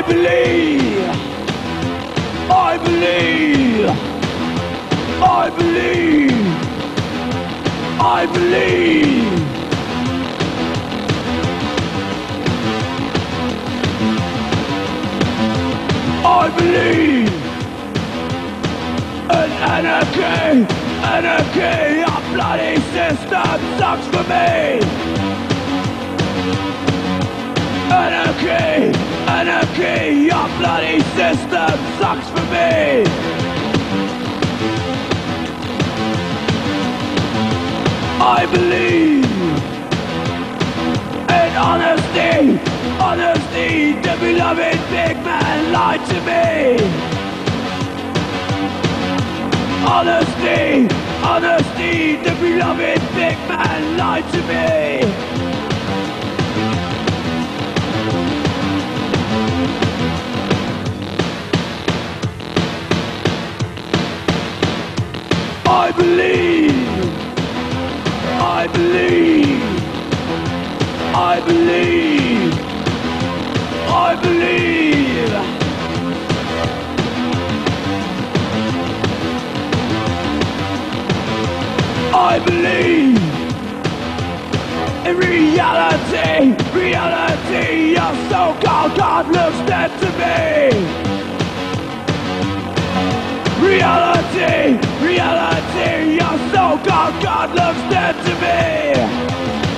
believe, I believe, I believe, I believe. I believe an anarchy, a bloody system sucks for me. Anarchy, a bloody system sucks for me. I believe in honesty, the beloved big man lied to me. Honesty, the beloved big man lied to me. I believe, I believe, I believe, I believe. I believe in reality, your so-called God looks dead to me. Reality, your so-called God looks dead to me.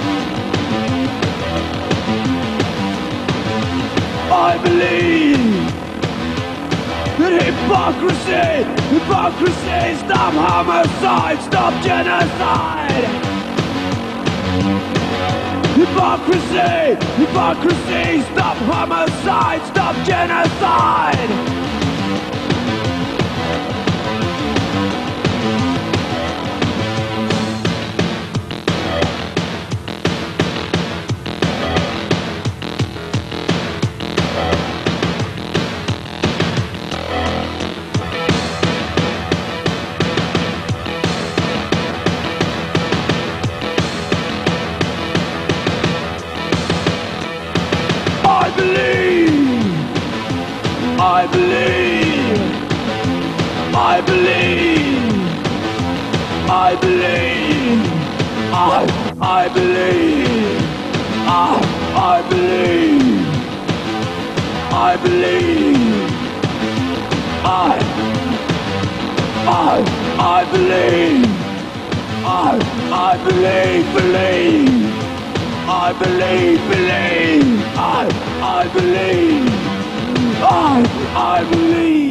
I believe that hypocrisy, stop homicide, stop genocide. Hypocrisy, stop homicide, stop genocide. I believe, I believe, I believe, I believe, I believe, I believe, I believe, I believe, I believe, I believe, I believe.